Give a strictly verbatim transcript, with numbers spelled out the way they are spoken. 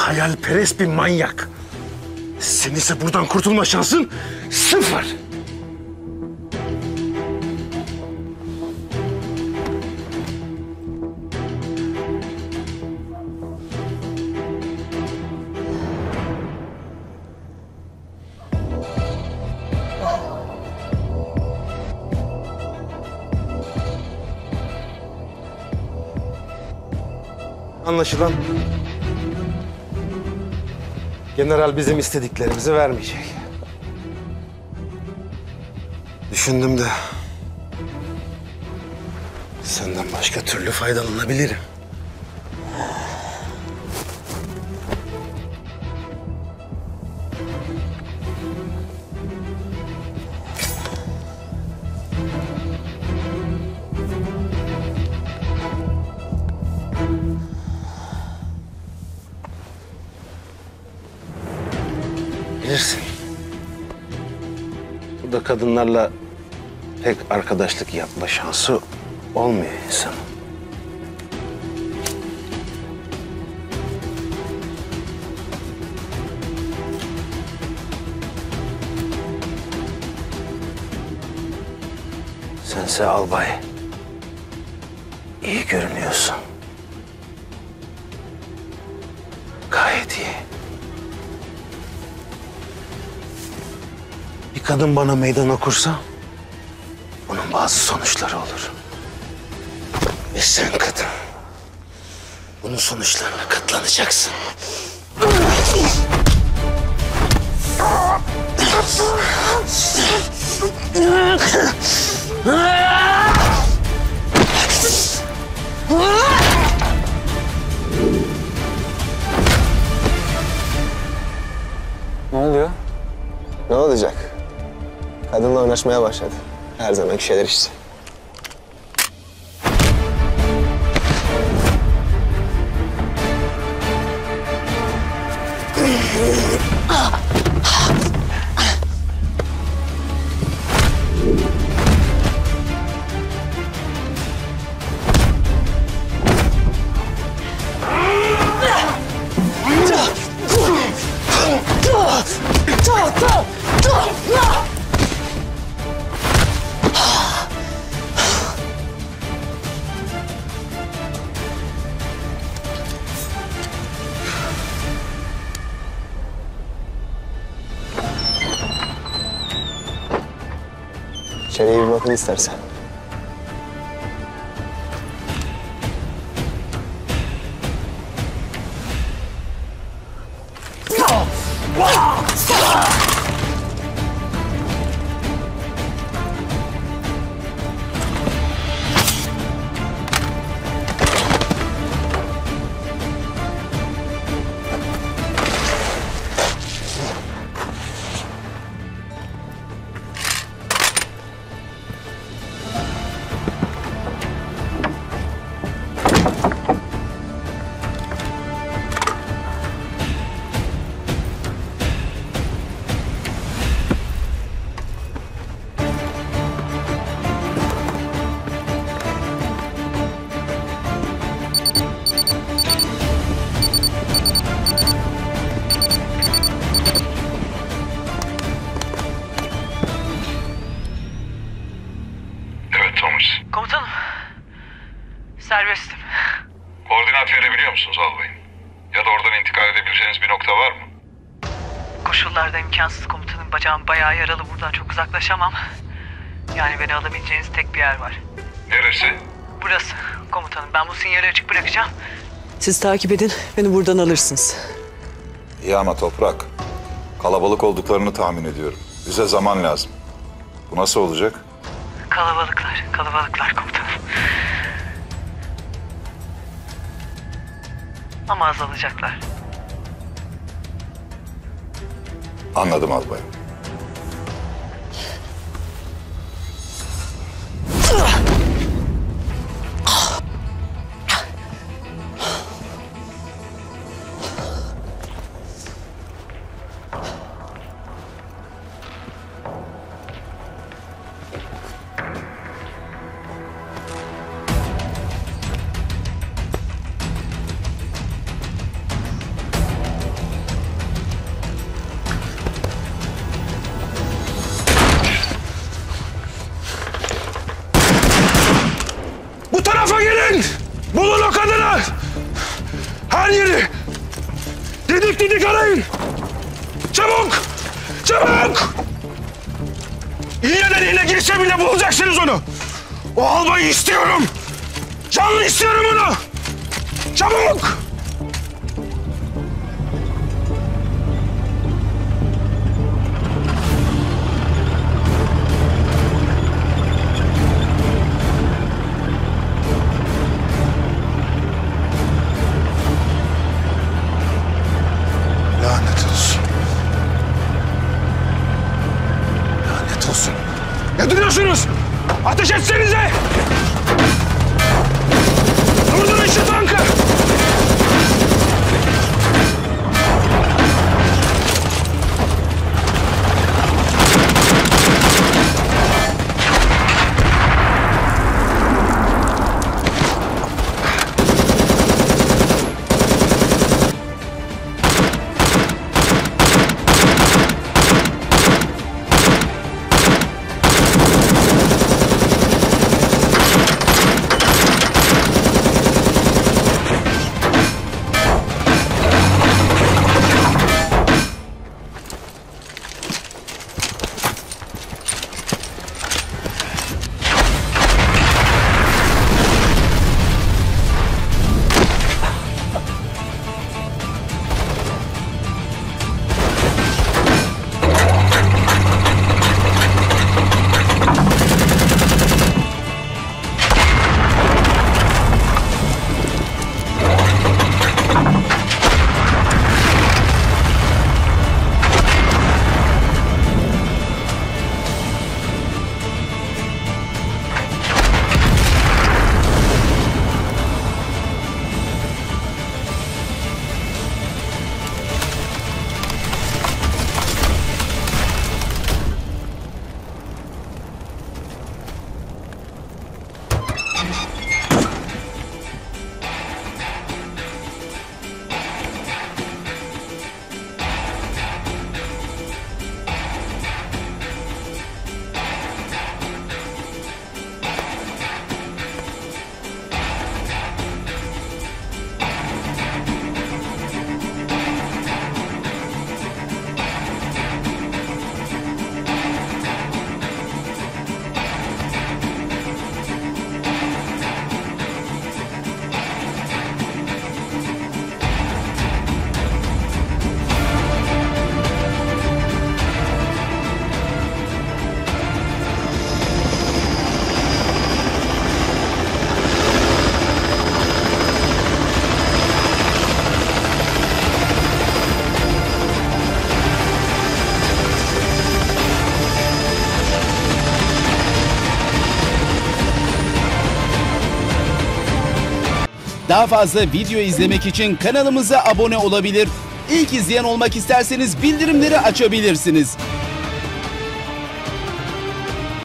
hayalperest bir manyak. Senin ise buradan kurtulma şansın sıfır. Anlaşılan general bizim istediklerimizi vermeyecek. Düşündüm de senden başka türlü faydalanabilirim. Bilirsin. Burada kadınlarla pek arkadaşlık yapma şansı olmuyor insanın. Sense albay. İyi görünüyorsun. Gayet iyi. Bir kadın bana meydan okursa bunun bazı sonuçları olur. Ve sen kadın bunun sonuçlarına katlanacaksın. Ne oluyor? Ne olacak? Kadınla oynaşmaya başladı. Her zamanki şeyler işte. İçeriye bir bakın istersen. Komutanım, serbestim. Koordinat verebiliyor musunuz albayım? Ya da oradan intikal edebileceğiniz bir nokta var mı? Koşullarda imkansız komutanım. Bacağım bayağı yaralı, buradan çok uzaklaşamam. Yani beni alabileceğiniz tek bir yer var. Neresi? Burası komutanım. Ben bu sinyali açık bırakacağım. Siz takip edin, beni buradan alırsınız. İyi ama Toprak. Kalabalık olduklarını tahmin ediyorum. Bize zaman lazım. Bu nasıl olacak? Kalabalıklar, kalabalıklar komutanım. Ama azalacaklar. Anladım albayım. yeri! Didik didik arayın! Çabuk! Çabuk! İğne deliğine girse bile bulacaksınız onu! O albayı istiyorum! Canlı istiyorum onu! Çabuk! Lanet olsun. Lanet olsun. Ne duruyorsunuz? Ateş etsenize! Durdurun şu tankı! Daha fazla video izlemek için kanalımıza abone olabilir. İlk izleyen olmak isterseniz bildirimleri açabilirsiniz.